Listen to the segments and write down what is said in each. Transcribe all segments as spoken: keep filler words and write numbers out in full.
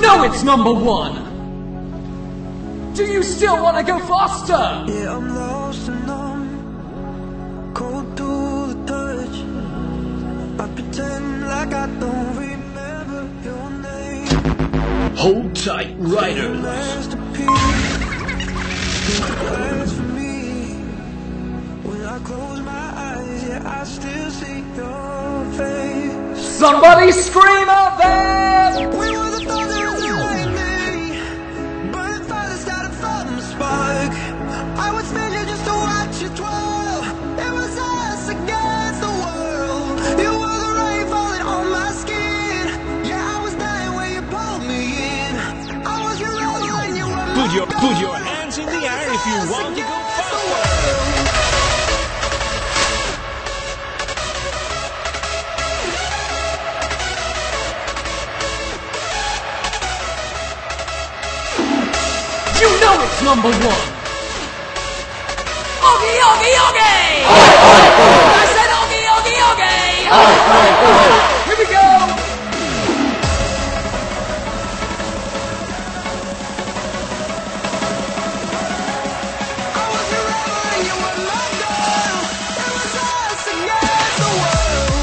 know it's number one! Do you still want to go faster? Yeah, I'm lost and numb, cold to the touch. I pretend like I don't remember your name. Hold tight, riders. When I close my eyes, yeah, I still see your face. Somebody scream out there! We were the thunder and the lightning, burning fire that started from the spark. I would spend you just to watch you twirl. It was us against the world. You were the rain falling on my skin. Yeah, I was dying when you pulled me in. I was your rebel and you were my Put your, goal. put your hands in the air if you want to go faster. You know it's number one! Oogie, oogie, oogie! I said oogie, oogie, oogie! Here we go! I was your rebel and you were my goal. It was us against the world.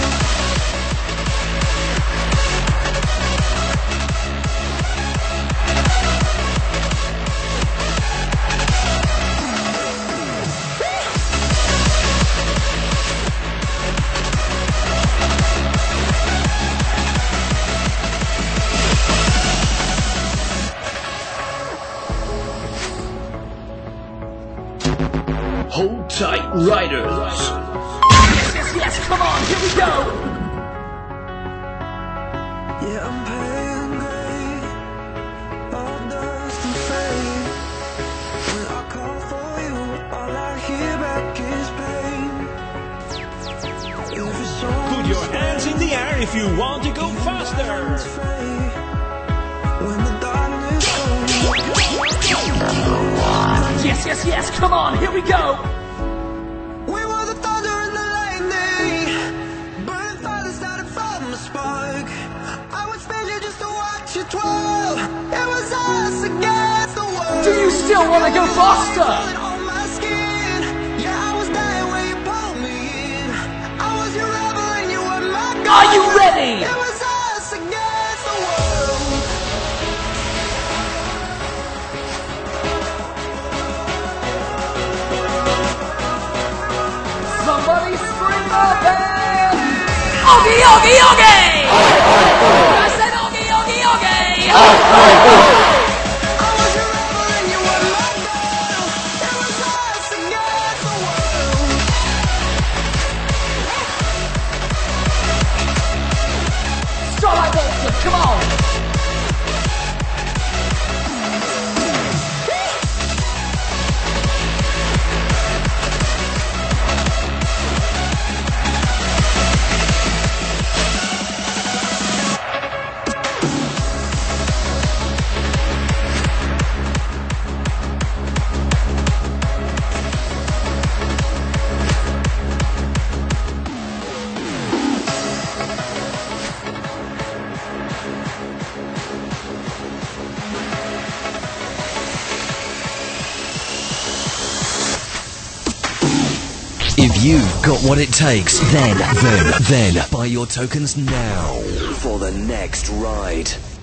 Hold tight, riders. Yes, yes, yes, come on, here we go! Yeah, I'm pale gray, all dust and fade. When I call for you, all I hear back is pain. Every song Put your hands in the air if you want to go faster. fade. When the darkness comes, Yes, yes, yes, come on, here we go! we were the thunder and the lightning, burning fire that started from a spark. I would spend you just to watch you twirl. It was us against the world. Do you still want to go faster? On my skin. Yeah, I was dying when you pulled me in. I was your rebel and you were my goal. Are you ready? It was us against the world. Somebody scream out there! Oogie, oogie, oogie! I said oogie, oogie, oogie! I was your rebel and you were my goal. It was us against the world. Starlight watzer, come on! If you've got what it takes, then, then, then, buy your tokens now for the next ride.